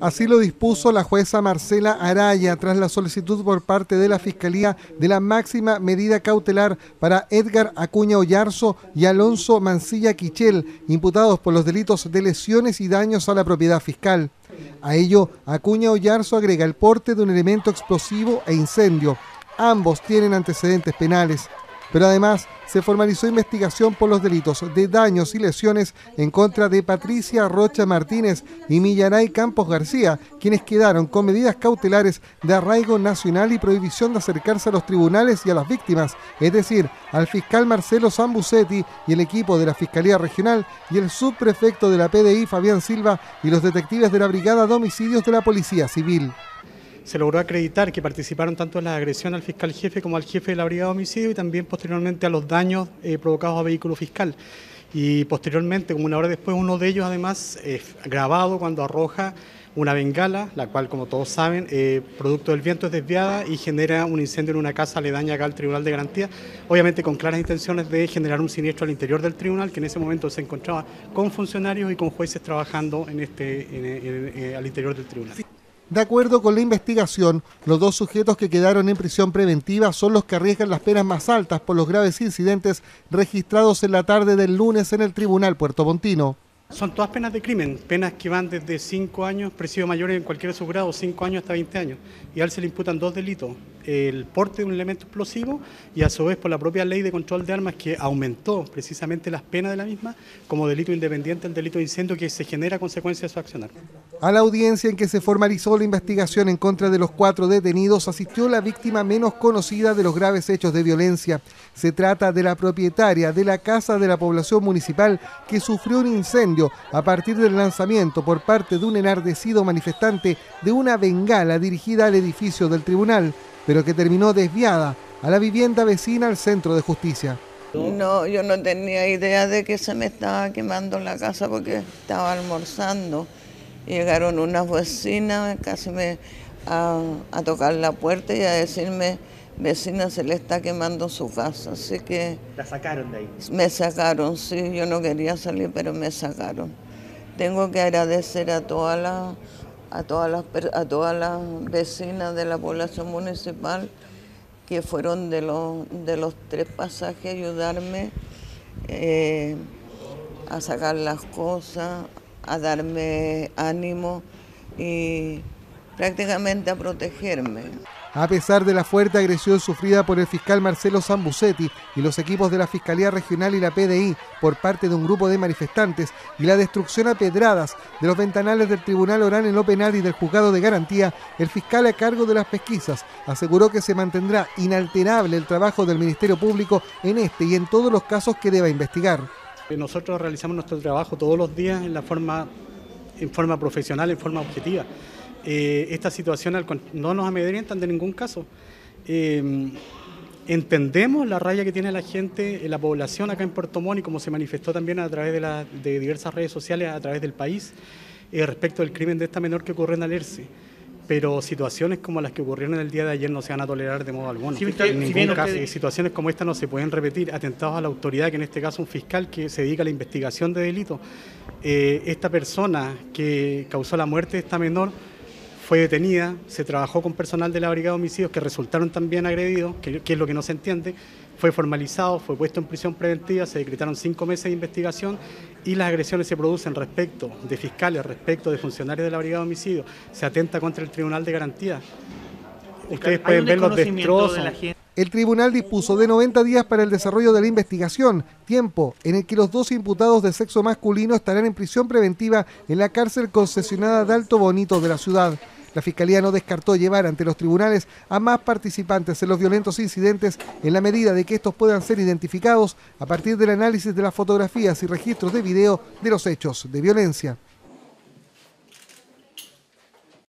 Así lo dispuso la jueza Marcela Araya tras la solicitud por parte de la Fiscalía de la máxima medida cautelar para Edgar Acuña Oyarzo y Alonso Mancilla Quichel, imputados por los delitos de lesiones y daños a la propiedad fiscal. A ello, Acuña Oyarzo agrega el porte de un elemento explosivo e incendio. Ambos tienen antecedentes penales. Pero además se formalizó investigación por los delitos de daños y lesiones en contra de Patricia Rocha Martínez y Millaray Campos García, quienes quedaron con medidas cautelares de arraigo nacional y prohibición de acercarse a los tribunales y a las víctimas, es decir, al fiscal Marcelo Sambucetti y el equipo de la Fiscalía Regional y el subprefecto de la PDI Fabián Silva y los detectives de la Brigada de Homicidios de la Policía Civil. Se logró acreditar que participaron tanto en la agresión al fiscal jefe como al jefe de la Brigada de Homicidio y también posteriormente a los daños provocados a vehículo fiscal. Y posteriormente, como una hora después, uno de ellos además grabado cuando arroja una bengala, la cual, como todos saben, producto del viento es desviada y genera un incendio en una casa aledaña acá al Tribunal de Garantía, obviamente con claras intenciones de generar un siniestro al interior del tribunal, que en ese momento se encontraba con funcionarios y con jueces trabajando al interior del tribunal. De acuerdo con la investigación, los dos sujetos que quedaron en prisión preventiva son los que arriesgan las penas más altas por los graves incidentes registrados en la tarde del lunes en el Tribunal puertomontino. Son todas penas de crimen, penas que van desde 5 años, presidio mayor en cualquier de sus grados, 5 años hasta 20 años. Y a él se le imputan 2 delitos, el porte de un elemento explosivo y a su vez por la propia ley de control de armas que aumentó precisamente las penas de la misma como delito independiente el delito de incendio que se genera a consecuencia de su accionar. A la audiencia en que se formalizó la investigación en contra de los 4 detenidos asistió la víctima menos conocida de los graves hechos de violencia. Se trata de la propietaria de la casa de la población municipal que sufrió un incendio a partir del lanzamiento por parte de un enardecido manifestante de una bengala dirigida al edificio del tribunal, pero que terminó desviada a la vivienda vecina al centro de justicia. No, yo no tenía idea de que se me estaba quemando la casa porque estaba almorzando. Llegaron unas vecinas casi a tocar la puerta y a decirme: vecina, se le está quemando su casa, así que... ¿La sacaron de ahí? Me sacaron, sí, yo no quería salir, pero me sacaron. Tengo que agradecer a todas las vecinas de la población municipal que fueron de los 3 pasajes a ayudarme a sacar las cosas, a darme ánimo y prácticamente a protegerme. A pesar de la fuerte agresión sufrida por el fiscal Marcelo Sambucetti y los equipos de la Fiscalía Regional y la PDI por parte de un grupo de manifestantes y la destrucción a pedradas de los ventanales del Tribunal Oral en lo Penal y del Juzgado de Garantía, el fiscal a cargo de las pesquisas aseguró que se mantendrá inalterable el trabajo del Ministerio Público en este y en todos los casos que deba investigar. Nosotros realizamos nuestro trabajo todos los días en forma profesional, en forma objetiva. Esta situación no nos amedrentan de ningún caso. Entendemos la raya que tiene la gente, la población acá en Puerto Montt y como se manifestó también a través de diversas redes sociales a través del país respecto del crimen de esta menor que ocurrió en Alerce. Pero situaciones como las que ocurrieron el día de ayer no se van a tolerar de modo alguno. En ningún caso. Situaciones como esta no se pueden repetir, atentados a la autoridad, que en este caso un fiscal que se dedica a la investigación de delitos. Esta persona que causó la muerte de esta menor fue detenida, se trabajó con personal de la Brigada de Homicidios que resultaron también agredidos, que es lo que no se entiende, fue formalizado, fue puesto en prisión preventiva, se decretaron 5 meses de investigación y las agresiones se producen respecto de fiscales, respecto de funcionarios de la Brigada de Homicidios, se atenta contra el Tribunal de Garantía. Ustedes pueden ver los destrozos. El tribunal dispuso de 90 días para el desarrollo de la investigación, tiempo en el que los 2 imputados de sexo masculino estarán en prisión preventiva en la cárcel concesionada de Alto Bonito de la ciudad. La Fiscalía no descartó llevar ante los tribunales a más participantes en los violentos incidentes en la medida de que estos puedan ser identificados a partir del análisis de las fotografías y registros de video de los hechos de violencia.